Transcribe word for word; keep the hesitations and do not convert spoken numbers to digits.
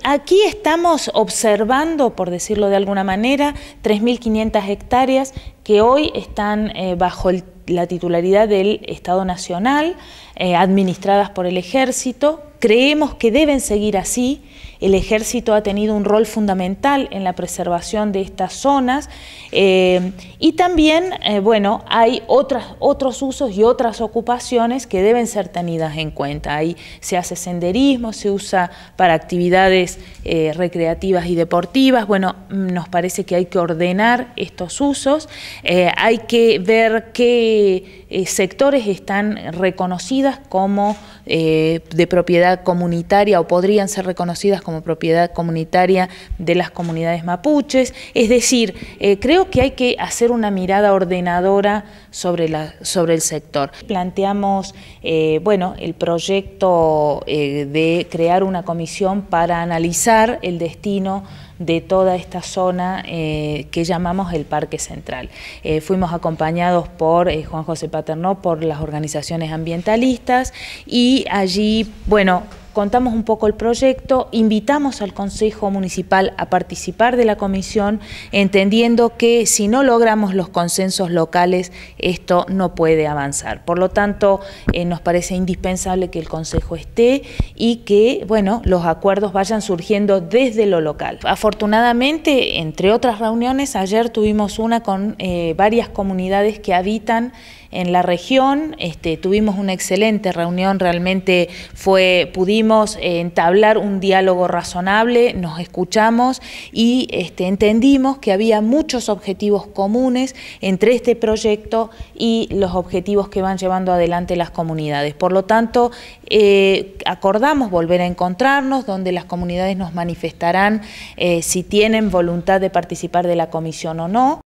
Aquí estamos observando, por decirlo de alguna manera, tres mil quinientas hectáreas que hoy están eh, bajo el, la titularidad del Estado Nacional, eh, administradas por el Ejército. Creemos que deben seguir así. El Ejército ha tenido un rol fundamental en la preservación de estas zonas eh, y también, eh, bueno, hay otras, otros usos y otras ocupaciones que deben ser tenidas en cuenta. Ahí se hace senderismo, se usa para actividades eh, recreativas y deportivas. Bueno, nos parece que hay que ordenar estos usos, eh, hay que ver qué eh, sectores están reconocidas como eh, de propiedad comunitaria o podrían ser reconocidas como como propiedad comunitaria de las comunidades mapuches. Es decir, eh, creo que hay que hacer una mirada ordenadora sobre, la, sobre el sector. Planteamos eh, bueno, el proyecto eh, de crear una comisión para analizar el destino de toda esta zona eh, que llamamos el Parque Central. Eh, fuimos acompañados por eh, Juan José Paternò, por las organizaciones ambientalistas y allí, bueno, contamos un poco el proyecto, invitamos al Consejo Municipal a participar de la comisión, entendiendo que si no logramos los consensos locales, esto no puede avanzar. Por lo tanto, eh, nos parece indispensable que el Consejo esté y que, bueno, los acuerdos vayan surgiendo desde lo local. Afortunadamente, entre otras reuniones, ayer tuvimos una con eh, varias comunidades que habitan en la región. Este, tuvimos una excelente reunión, realmente fue, pudimos eh, entablar un diálogo razonable, nos escuchamos y este, entendimos que había muchos objetivos comunes entre este proyecto y los objetivos que van llevando adelante las comunidades. Por lo tanto, eh, acordamos volver a encontrarnos, donde las comunidades nos manifestarán eh, si tienen voluntad de participar de la comisión o no.